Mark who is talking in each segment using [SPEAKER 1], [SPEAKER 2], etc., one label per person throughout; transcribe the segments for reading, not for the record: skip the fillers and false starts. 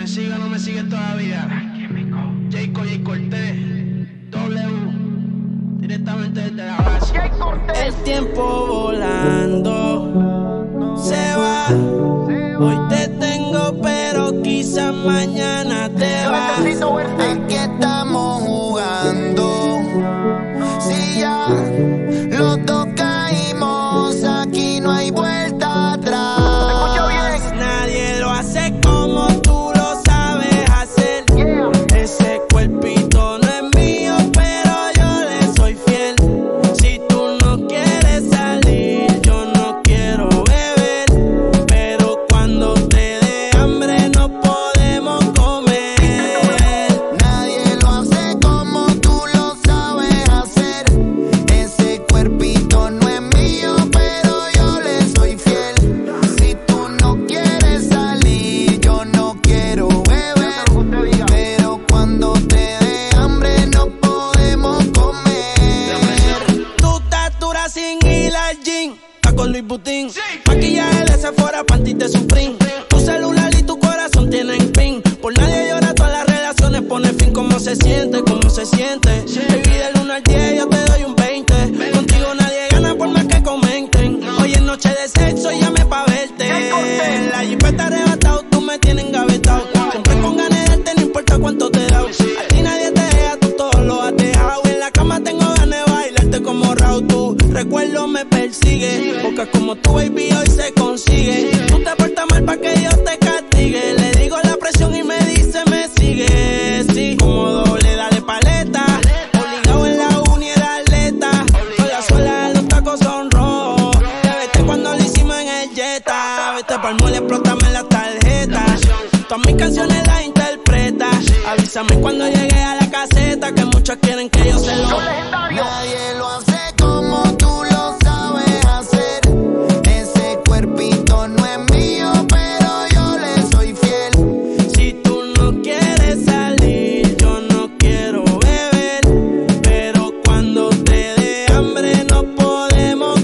[SPEAKER 1] ¿Me sigue o no me sigue todavía? Jayco, Jay Cortés, W, directamente desde la base.
[SPEAKER 2] El tiempo volando se va. Hoy te tengo, pero quizás mañana te vas.
[SPEAKER 3] Aquí estamos jugando. Si ya los dos caímos, aquí no hay vuelta atrás.
[SPEAKER 2] Nadie lo hace como tú lo sabes hacer. Ese cuerpito no es mío, pero yo le soy fiel. Si tú no quieres salir, yo no quiero beber. Pero cuando te dé hambre no podemos comer.
[SPEAKER 3] Nadie lo hace como tú lo sabes hacer. Ese cuerpito no es mío, pero yo le soy fiel. Si tú no quieres salir, yo no quiero beber. Pero cuando te dé hambre no podemos comer.
[SPEAKER 2] Tu estatura sin ir al gym, está con Luis Butín. Maquillaje de Sephora, panty de Supreme. Tu celular y tu corazón tienen pin. Por nadie llora, todas las relaciones pone fin. ¿Cómo se siente? ¿Cómo se siente? Baby, del 1 al 10 yo te doy un 20. Contigo nadie gana por más que comenten. Hoy es noche de sexo y llame pa' verte. La jipeta arrebatado, tú me tienes engavetado. Siempre con ganas de darte, no importa cuánto te da. A ti nadie te deja, tú todo lo has dejado. En la cama tengo ganas de bailarte como Raúl. Tu recuerdo me persigue, porque como tu baby hoy se consigue. Tú te portas mal pa' que Dios te castigue. Le digo la presión y me dice me sigue. Sí, como doble, dale paleta. Obligado en la uni era atleta. Con la suela de los tacos son rojos. Te vete cuando lo hicimos en el Jetta. Vete pa'l mole, explótame la tarjeta. Todas mis canciones las interpreta. Avísame cuando llegue a la caseta, que muchos quieren que yo se lo.
[SPEAKER 3] Nadie lo hace como tú lo sabes hacer. Ese cuerpito no es mío, pero yo le soy fiel.
[SPEAKER 2] Si tú no quieres salir, yo no quiero beber. Pero cuando te dé hambre no podemos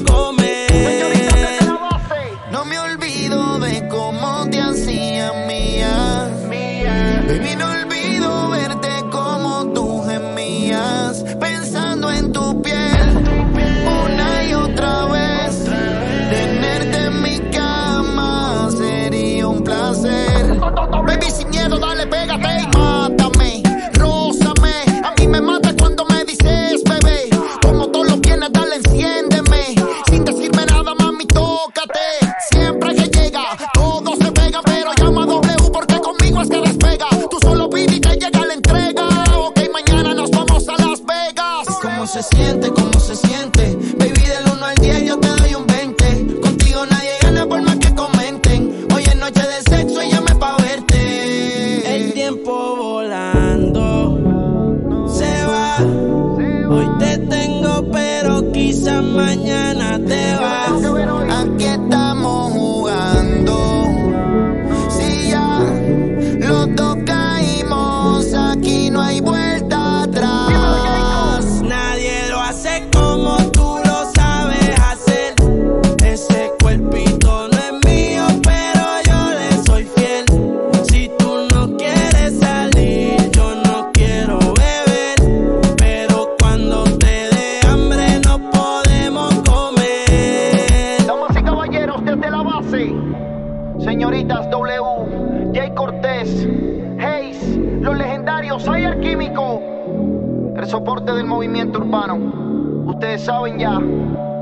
[SPEAKER 2] comer.
[SPEAKER 3] No me olvido de cómo te hacían mía. Baby, no olvido verte como tú gemías, pensando en tu piel una y otra vez. Tenerte en mi cama sería un placer. Baby, sin miedo, dale, pégate y mátame, rózame. A mí me mata cuando me dices, bebé. Como todos los viernes, dale, enciéndeme. Sin decirme nada, mami, tócate. Siempre que llega, todos se pegan, pero llama a W porque conmigo es que despega. Tú solo pide y te llega la entrega. Ok, mañana nos vamos a Las Vegas.
[SPEAKER 2] ¿Cómo se siente? ¿Cómo se siente? Baby, del 1 al 10 yo te doy un 20. Contigo nadie gana por más que comenten. Hoy es noche de sexo y llame pa' verte. El tiempo volando se va. Hoy te tengo, pero quizás mañana te vas.
[SPEAKER 3] Aquí estamos jugando. Si ya los dos caímos, aquí no hay vuelta atrás.
[SPEAKER 2] Nadie lo hace como tú lo sabes hacer. Ese cuerpito no es mío, pero yo le soy fiel. Si tú no quieres salir, yo no quiero beber. Pero cuando te dé hambre no podemos comer.
[SPEAKER 4] Damas y caballeros, desde la base, señoritas W, Jay Cortés, Hayes, los legendarios Ayer Químico, el soporte del movimiento urbano. Ustedes saben ya.